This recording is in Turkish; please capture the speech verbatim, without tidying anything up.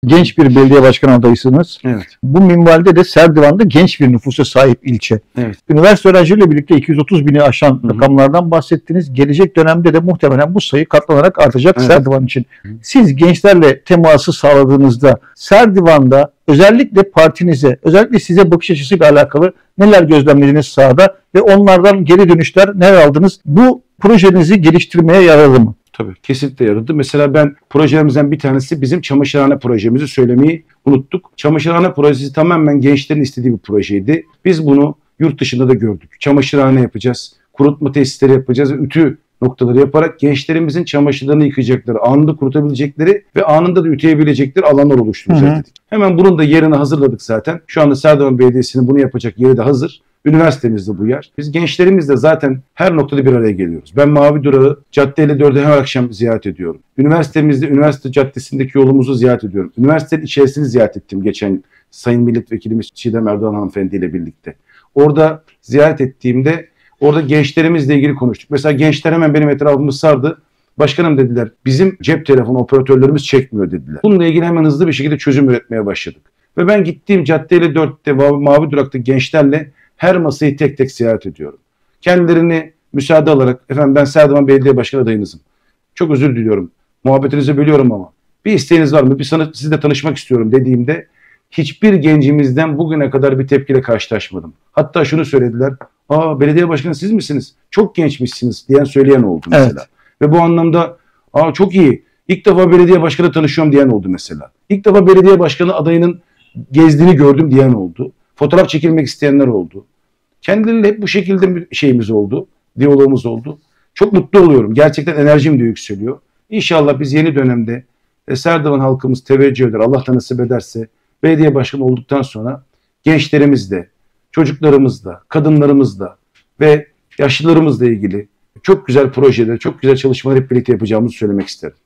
genç bir belediye başkanı adayısınız. Evet. Bu minvalde de Serdivan'da genç bir nüfusa sahip ilçe. Evet. Üniversite öğrencileriyle birlikte iki yüz otuz bini aşan Hı hı. rakamlardan bahsettiniz. Gelecek dönemde de muhtemelen bu sayı katlanarak artacak Evet. Serdivan için. Siz gençlerle teması sağladığınızda Serdivan'da özellikle partinize, özellikle size bakış açısıyla alakalı neler gözlemlediniz sahada ve onlardan geri dönüşler neler aldınız? Bu projenizi geliştirmeye yaradı mı? Tabii kesinlikle yaradı. Mesela ben projelerimizden bir tanesi bizim çamaşırhane projemizi söylemeyi unuttuk. Çamaşırhane projesi tamamen gençlerin istediği bir projeydi. Biz bunu yurt dışında da gördük. Çamaşırhane yapacağız, kurutma tesisleri yapacağız ve ütü noktaları yaparak gençlerimizin çamaşırlarını yıkayacakları, anında kurutabilecekleri ve anında da üteyebilecekleri alanlar oluşturacağız Hı hı. dedik. Hemen bunun da yerini hazırladık zaten. Şu anda Serdivan Belediyesi'nin bunu yapacak yeri de hazır. Üniversitemizde bu yer. Biz gençlerimizle zaten her noktada bir araya geliyoruz. Ben Mavi Durağı Cadde elli dördü her akşam ziyaret ediyorum. Üniversitemizde Üniversite Caddesi'ndeki yolumuzu ziyaret ediyorum. Üniversitenin içerisini ziyaret ettim geçen Sayın Milletvekilimiz Çiğdem Erdoğan hanımefendi ile birlikte. Orada ziyaret ettiğimde orada gençlerimizle ilgili konuştuk. Mesela gençler hemen benim etrafımı sardı. Başkanım dediler, bizim cep telefonu operatörlerimiz çekmiyor dediler. Bununla ilgili hemen hızlı bir şekilde çözüm üretmeye başladık. Ve ben gittiğim Cadde elli dörtte Mavi Durak'ta gençlerle her masayı tek tek ziyaret ediyorum. Kendilerini müsaade alarak, efendim ben Serdivan Belediye Başkanı adayınızım. Çok özür diliyorum. Muhabbetinizi bölüyorum ama bir isteğiniz var mı? Bir sana, sizle tanışmak istiyorum dediğimde hiçbir gencimizden bugüne kadar bir tepkiyle karşılaşmadım. Hatta şunu söylediler. Aa, belediye başkanı siz misiniz? Çok gençmişsiniz diyen söyleyen oldu mesela. Evet. Ve bu anlamda aa çok iyi. İlk defa belediye başkanı tanışıyorum diyen oldu mesela. İlk defa belediye başkanı adayının gezdiğini gördüm diyen oldu. Fotoğraf çekilmek isteyenler oldu. Kendileriyle hep bu şekilde bir şeyimiz oldu. Diyalogumuz oldu. Çok mutlu oluyorum. Gerçekten enerjim de yükseliyor. İnşallah biz yeni dönemde e, Serdivan halkımız teveccüh eder. Allah da nasip ederse belediye başkanı olduktan sonra gençlerimizle, çocuklarımızla, kadınlarımızla ve yaşlılarımızla ilgili çok güzel projeler, çok güzel çalışmalar hep birlikte yapacağımızı söylemek isterim.